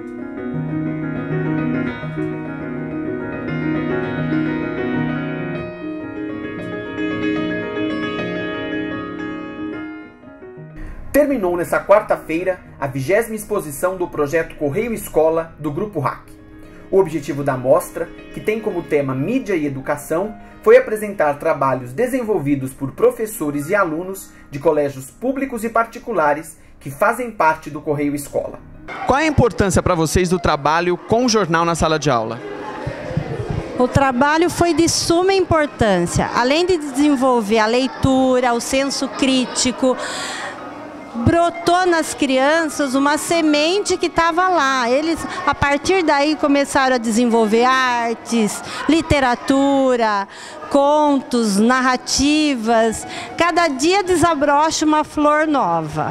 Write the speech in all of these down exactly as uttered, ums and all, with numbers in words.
Terminou nesta quarta-feira a vigésima exposição do projeto Correio Escola do Grupo R A C. O objetivo da mostra, que tem como tema mídia e educação, foi apresentar trabalhos desenvolvidos por professores e alunos de colégios públicos e particulares que fazem parte do Correio Escola. Qual é a importância para vocês do trabalho com o jornal na sala de aula? O trabalho foi de suma importância. Além de desenvolver a leitura, o senso crítico, brotou nas crianças uma semente que estava lá. Eles, a partir daí, começaram a desenvolver artes, literatura, contos, narrativas. Cada dia desabrocha uma flor nova.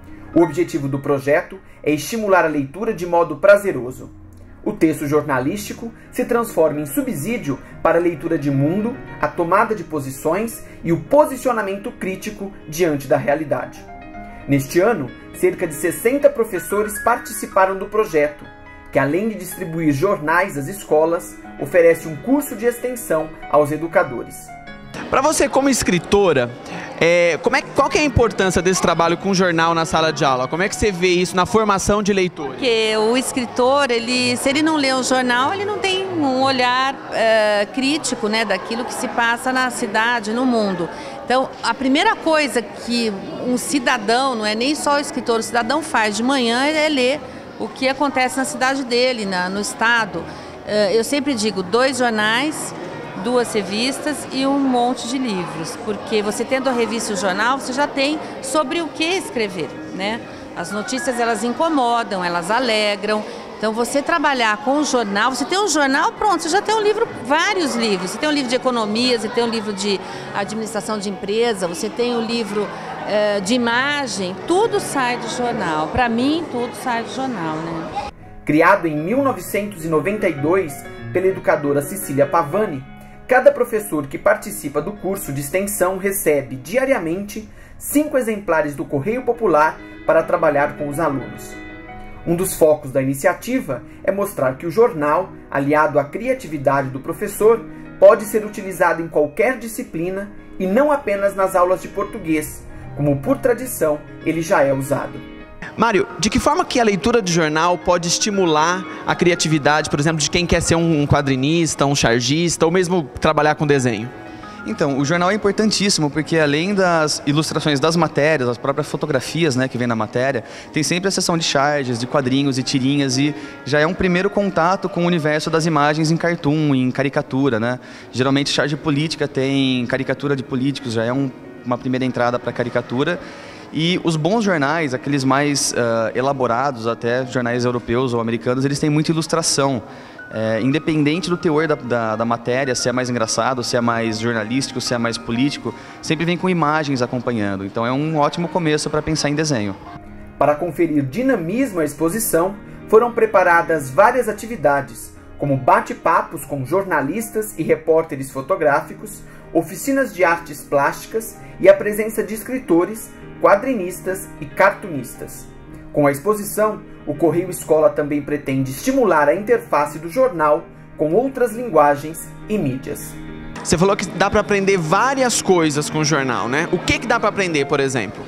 O objetivo do projeto é estimular a leitura de modo prazeroso. O texto jornalístico se transforma em subsídio para a leitura de mundo, a tomada de posições e o posicionamento crítico diante da realidade. Neste ano, cerca de sessenta professores participaram do projeto, que além de distribuir jornais às escolas, oferece um curso de extensão aos educadores. Para você, como escritora, é, como é, qual que é a importância desse trabalho com o jornal na sala de aula? Como é que você vê isso na formação de leitores? Porque o escritor, ele, se ele não lê o jornal, ele não tem um olhar é, crítico, né, daquilo que se passa na cidade, no mundo. Então, a primeira coisa que um cidadão, não é nem só o escritor, o cidadão faz de manhã é ler o que acontece na cidade dele, na, no estado. Eu sempre digo, dois jornais, duas revistas e um monte de livros, porque você tendo a revista e o jornal, você já tem sobre o que escrever, né? As notícias, elas incomodam, elas alegram. Então, você trabalhar com o jornal, você tem um jornal, pronto, você já tem um livro, vários livros. Você tem um livro de economia, você tem um livro de administração de empresa, você tem um livro eh, de imagem, tudo sai do jornal. Para mim, tudo sai do jornal, né? Criado em mil novecentos e noventa e dois pela educadora Cecília Pavani, cada professor que participa do curso de extensão recebe diariamente cinco exemplares do Correio Popular para trabalhar com os alunos. Um dos focos da iniciativa é mostrar que o jornal, aliado à criatividade do professor, pode ser utilizado em qualquer disciplina e não apenas nas aulas de português, como por tradição ele já é usado. Mário, de que forma que a leitura de jornal pode estimular a criatividade, por exemplo, de quem quer ser um quadrinista, um chargista ou mesmo trabalhar com desenho? Então, o jornal é importantíssimo porque além das ilustrações das matérias, as próprias fotografias, né, que vem na matéria, tem sempre a seção de charges, de quadrinhos e tirinhas e já é um primeiro contato com o universo das imagens em cartoon, em caricatura, né? Geralmente charge política tem caricatura de políticos, já é um, uma primeira entrada para a caricatura. E os bons jornais, aqueles mais uh, elaborados, até jornais europeus ou americanos, eles têm muita ilustração. É, independente do teor da, da, da matéria, se é mais engraçado, se é mais jornalístico, se é mais político, sempre vem com imagens acompanhando. Então é um ótimo começo para pensar em desenho. Para conferir dinamismo à exposição, foram preparadas várias atividades, como bate-papos com jornalistas e repórteres fotográficos, oficinas de artes plásticas e a presença de escritores, quadrinistas e cartunistas. Com a exposição, o Correio Escola também pretende estimular a interface do jornal com outras linguagens e mídias. Você falou que dá para aprender várias coisas com o jornal, né? O que que dá para aprender, por exemplo?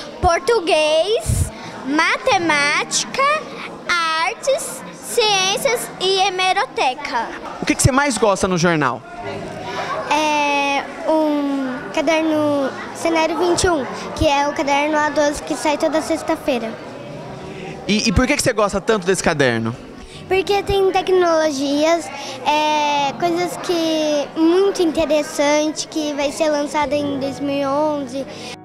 Português, matemática, artes, ciências e hemeroteca. O que que você mais gosta no jornal? É um caderno Cenário vinte e um, que é o caderno A doze que sai toda sexta-feira. E, e por que que você gosta tanto desse caderno? Porque tem tecnologias, é, coisas que muito interessante, que vai ser lançada em dois mil e onze.